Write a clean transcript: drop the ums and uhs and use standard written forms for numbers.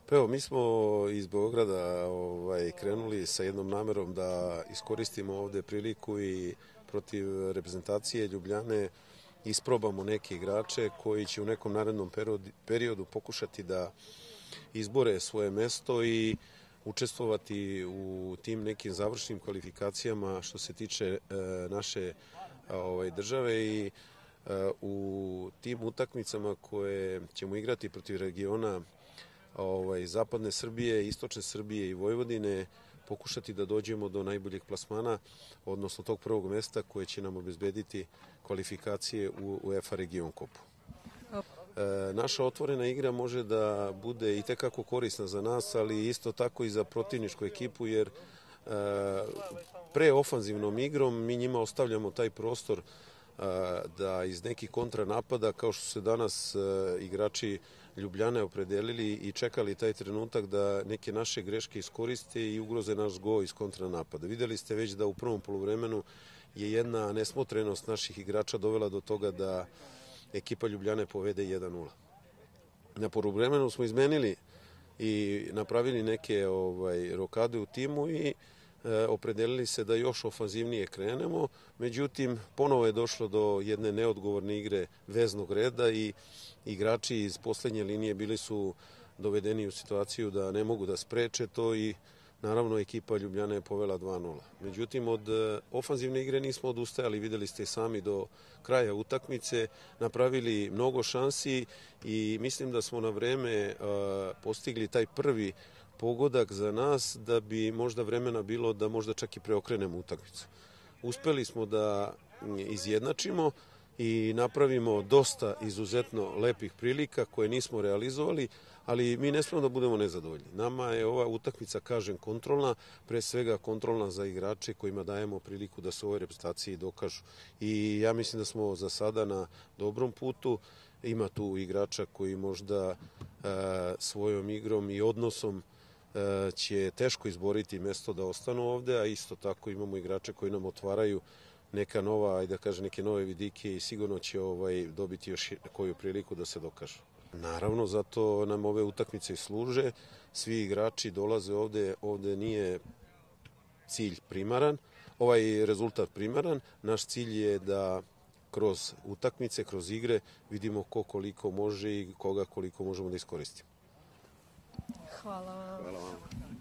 Pa evo, mi smo iz Beograda krenuli sa jednom namerom da iskoristimo ovde priliku i protiv reprezentacije Ljubljane isprobamo neke igrače koji će u nekom narednom periodu pokušati da izbore svoje mesto i učestvovati u tim nekim završnim kvalifikacijama što se tiče naše države i u tim utakmicama koje ćemo igrati protiv regiona zapadne Srbije, istočne Srbije i Vojvodine pokušati da dođemo do najboljeg plasmana, odnosno tog prvog mesta koje će nam obezbediti kvalifikacije u UEFA Region Cupu. Naša otvorena igra može da bude i tekako korisna za nas, ali isto tako i za protivničku ekipu, jer pre ofanzivnom igrom mi njima ostavljamo taj prostor da iz nekih kontranapada, kao što se danas igrači Ljubljane opredelili i čekali taj trenutak da neke naše greške iskoriste i ugroze naš gol iz kontranapada. Videli ste već da u prvom poluvremenu je jedna nesmotrenost naših igrača dovela do toga da ekipa Ljubljane povede 1:0. Na poluvremenu smo izmenili i napravili neke rokade u timu i opredelili se da još ofanzivnije krenemo, međutim ponovo je došlo do jedne neodgovorne igre veznog reda i igrači iz poslednje linije bili su dovedeni u situaciju da ne mogu da spreče to i naravno ekipa Ljubljana je povela 2:0. Međutim, od ofanzivne igre nismo odustajali, videli ste i sami do kraja utakmice, napravili mnogo šansi i mislim da smo na vreme postigli taj prvi pogodak za nas da bi možda vremena bilo da možda čak i preokrenemo utakmicu. Uspeli smo da izjednačimo i napravimo dosta izuzetno lepih prilika koje nismo realizovali, ali mi ne smemo da budemo nezadovoljni. Nama je ova utakmica, kažem, kontrolna, pre svega kontrolna za igrače kojima dajemo priliku da se u ovoj reprezentaciji dokažu. I ja mislim da smo za sada na dobrom putu. Ima tu igrača koji možda svojom igrom i odnosom će teško izboriti mesto da ostanu ovde, a isto tako imamo igrače koji nam otvaraju neka nova, da kažem, neke nove vidike i sigurno će dobiti još koju priliku da se dokažu. Naravno, zato nam ove utakmice i služe. Svi igrači dolaze ovde nije cilj primaran, rezultat primaran. Naš cilj je da kroz utakmice, kroz igre vidimo ko koliko može i koga koliko možemo da iskoristimo. Hvala vam. Hvala vam.